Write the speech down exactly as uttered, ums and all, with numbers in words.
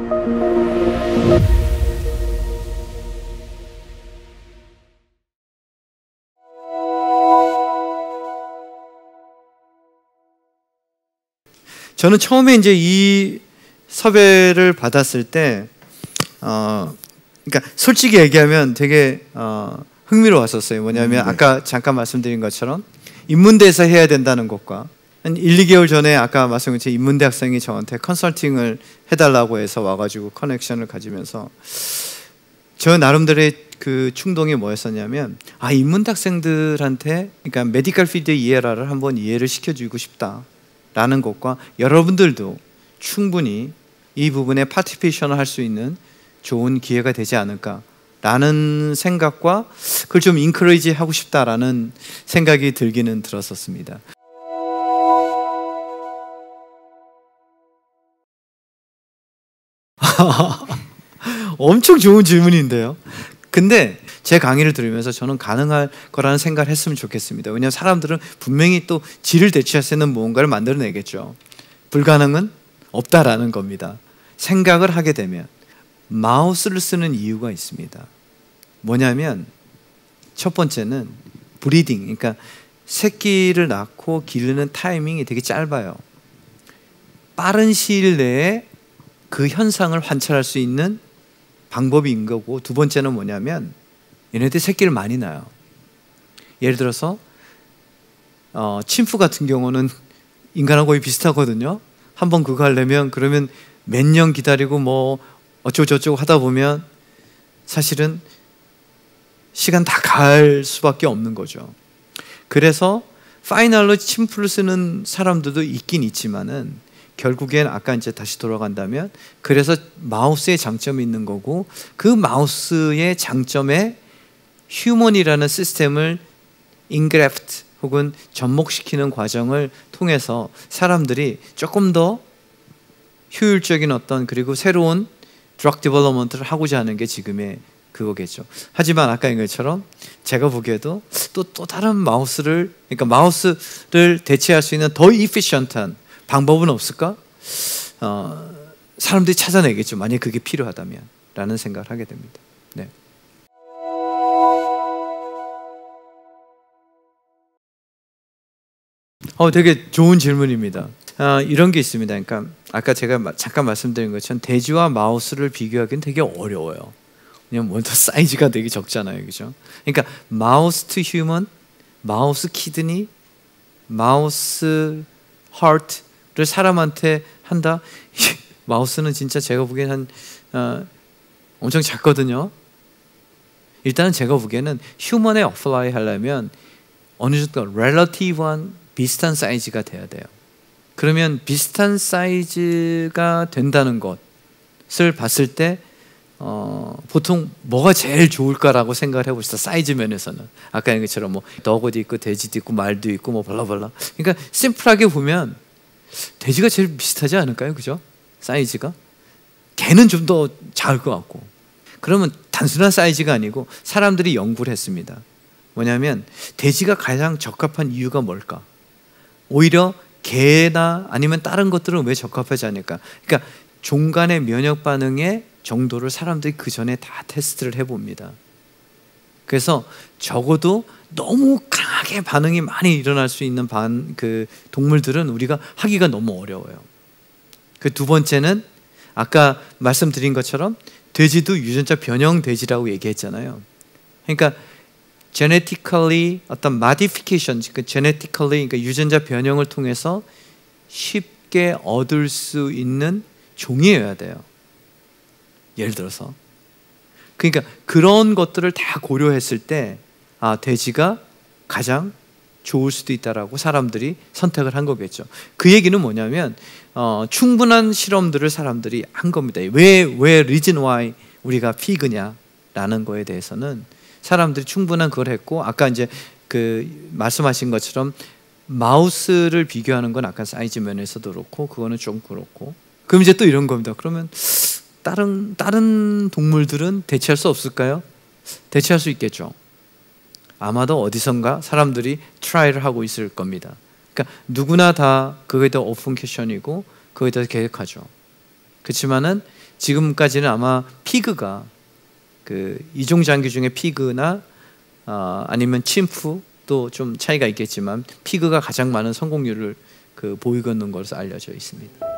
저는 처음에 이제 이 섭외를 받았을 때, 어, 그러니까 솔직히 얘기하면 되게 어, 흥미로웠었어요. 뭐냐면 네. 아까 잠깐 말씀드린 것처럼 인문대에서 해야 된다는 것과 한 일, 이 개월 전에 아까 말씀드린 것처럼 인문대 학생이 저한테 컨설팅을 해달라고 해서 와가지고 커넥션을 가지면서 저 나름대로의 그 충동이 뭐였었냐면, 아, 인문대 학생들한테 그러니까 메디컬 필드의 이해라를 한번 이해를 시켜주고 싶다 라는 것과 여러분들도 충분히 이 부분에 파티시페이션을 할 수 있는 좋은 기회가 되지 않을까 라는 생각과 그걸 좀 인커리지 하고 싶다라는 생각이 들기는 들었었습니다. 엄청 좋은 질문인데요. 근데 제 강의를 들으면서 저는 가능할 거라는 생각을 했으면 좋겠습니다. 왜냐하면 사람들은 분명히 또 질을 대체할 수 있는 무언가를 만들어내겠죠. 불가능은 없다라는 겁니다. 생각을 하게 되면 마우스를 쓰는 이유가 있습니다. 뭐냐면 첫 번째는 브리딩, 그러니까 새끼를 낳고 기르는 타이밍이 되게 짧아요. 빠른 시일 내에 그 현상을 관찰할 수 있는 방법인 거고, 두 번째는 뭐냐면 얘네들이 새끼를 많이 낳아요. 예를 들어서 어, 침프 같은 경우는 인간하고 거의 비슷하거든요. 한번 그거 하려면 그러면 몇 년 기다리고 뭐 어쩌고저쩌고 하다 보면 사실은 시간 다 갈 수밖에 없는 거죠. 그래서 파이널로 침프를 쓰는 사람들도 있긴 있지만은 결국엔 아까 이제 다시 돌아간다면, 그래서 마우스의 장점이 있는 거고, 그 마우스의 장점에 휴먼이라는 시스템을 인그래프트 혹은 접목시키는 과정을 통해서 사람들이 조금 더 효율적인 어떤, 그리고 새로운 드럭 디벨롭먼트를 하고자 하는 게 지금의 그거겠죠. 하지만 아까 얘기한 것처럼 제가 보기에도 또, 또 다른 마우스를, 그러니까 마우스를 대체할 수 있는 더 이피션트한 방법은 없을까? 어, 사람들이 찾아내겠죠. 만약 그게 필요하다면 라는 생각을 하게 됩니다. 네. 어, 되게 좋은 질문입니다. 아, 이런 게 있습니다. 그러니까 아까 제가 잠깐 말씀드린 것처럼 돼지와 마우스를 비교하기는 되게 어려워요. 왜냐면 먼저 사이즈가 되게 적잖아요, 그죠? 그러니까 마우스 투 휴먼, 마우스 키드니, 마우스 하트를 사람한테 한다. 마우스는 진짜 제가 보기에는 한 어, 엄청 작거든요. 일단은 제가 보기에는 휴먼에 어플라이 하려면 어느 정도 relative한 비슷한 사이즈가 돼야 돼요. 그러면 비슷한 사이즈가 된다는 것을 봤을 때 어, 보통 뭐가 제일 좋을까라고 생각을 해봅시다. 사이즈 면에서는 아까 얘기한 것처럼 뭐 너구도 있고 돼지도 있고 말도 있고 뭐 발라발라. 그러니까 심플하게 보면 돼지가 제일 비슷하지 않을까요? 그죠? 사이즈가 개는 좀 더 작을 것 같고. 그러면 단순한 사이즈가 아니고 사람들이 연구를 했습니다. 뭐냐면 돼지가 가장 적합한 이유가 뭘까? 오히려 개나 아니면 다른 것들은 왜 적합하지 않을까? 그러니까 종간의 면역 반응의 정도를 사람들이 그 전에 다 테스트를 해봅니다. 그래서 적어도 너무 강하게 반응이 많이 일어날 수 있는 반, 그 동물들은 우리가 하기가 너무 어려워요. 그 두 번째는 아까 말씀드린 것처럼 돼지도 유전자 변형 돼지라고 얘기했잖아요. 그러니까 genetically 어떤 modification, 그 genetically 그러니까 유전자 변형을 통해서 쉽게 얻을 수 있는 종이어야 돼요. 예를 들어서 그러니까 그런 것들을 다 고려했을 때 아, 돼지가 가장 좋을 수도 있다라고 사람들이 선택을 한 거겠죠. 그 얘기는 뭐냐면 어, 충분한 실험들을 사람들이 한 겁니다. 왜, 왜 reason why 우리가 피그냐라는 거에 대해서는 사람들이 충분한 그걸 했고, 아까 이제 그 말씀하신 것처럼 마우스를 비교하는 건 아까 사이즈 면에서도 그렇고 그거는 좀 그렇고, 그럼 이제 또 이런 겁니다. 그러면 다른 다른 동물들은 대체할 수 없을까요? 대체할 수 있겠죠. 아마도 어디선가 사람들이 트라이를 하고 있을 겁니다. 그러니까 누구나 다 그거에 대한 오픈 퀘션이고 그거에 대해서 계획하죠. 그렇지만은 지금까지는 아마 피그가 그 이종장기 중에 피그나 어, 아니면 침프도 좀 차이가 있겠지만 피그가 가장 많은 성공률을 그 보이고 있는 것으로 알려져 있습니다.